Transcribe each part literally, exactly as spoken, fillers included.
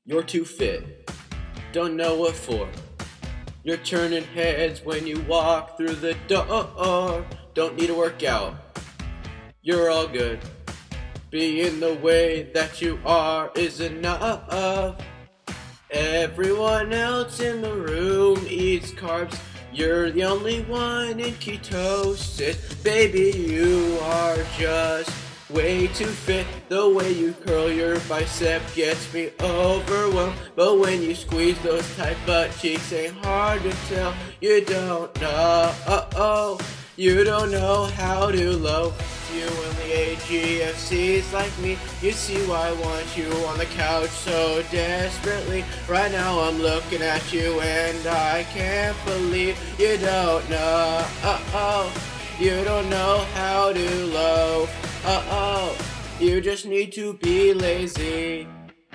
You're too fit, don't know what for. You're turning heads when you walk through the door. Don't need to work out, you're all good. Being the way that you are is enough. Everyone else in the room eats carbs. You're the only one in ketosis. Baby, you are just way too fit. The way you curl your bicep gets me overwhelmed. But when you squeeze those tight butt cheeks, ain't hard to tell. You don't know, uh-oh, you don't know how to loaf. You and the A G F Cs like me, you see why I want you on the couch so desperately. Right now I'm looking at you and I can't believe you don't know, uh-oh, you don't know how to loaf, uh-oh, you just need to be lazy.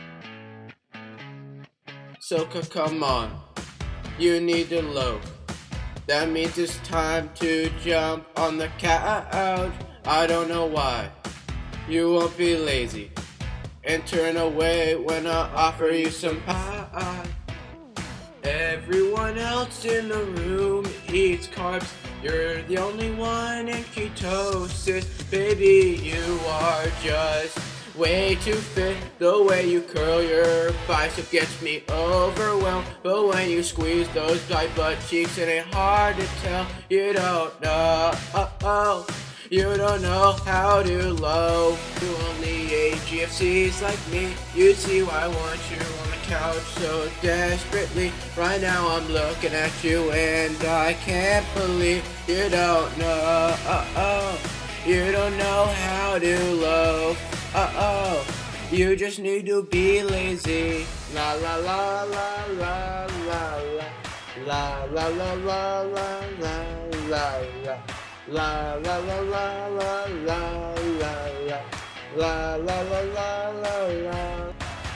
So come on, you need to loaf. That means it's time to jump on the couch. I don't know why you won't be lazy and turn away when I offer you some pie. Everyone else in the room eats carbs. You're the only one in ketosis. Baby, you are just way too fit. The way you curl your bicep gets me overwhelmed. But when you squeeze those tight butt cheeks, it ain't hard to tell. You don't know, uh-oh, you don't know how to loaf. You only A G F Cs like me. You see why I want you on the couch so desperately. Right now I'm looking at you and I can't believe you don't know, uh-oh, you don't know how to loaf, uh-oh, you just need to be lazy. La la la la la la la la la la la la la la. La la la la la la la la la la la la la.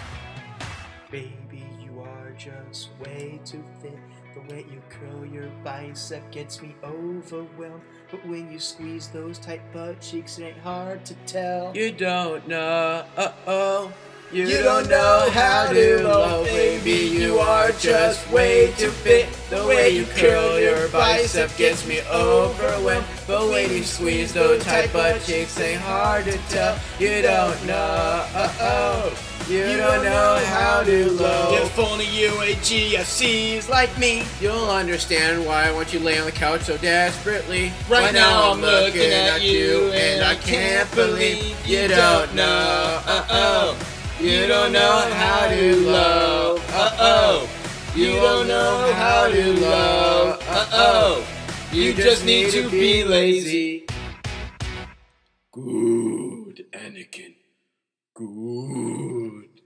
Baby, you are just way too fit. The way you curl your bicep gets me overwhelmed. But when you squeeze those tight butt cheeks, it ain't hard to tell. You don't know, uh-oh, you, you don't know how to loaf, baby. You are just way too fit. The way you curl your bicep gets me overwhelmed. But when you squeeze those tight butt cheeks, ain't hard to tell. You don't know, uh-oh, you, you don't know how to loaf. If only you A G F Cs like me, you'll understand why I want you lay on the couch so desperately. Right, right now I'm looking at you and I can't believe you don't know, uh-oh, you don't know how to loaf, uh-oh, you don't know how to loaf, uh-oh, you just need to be lazy. Good, Anakin, good.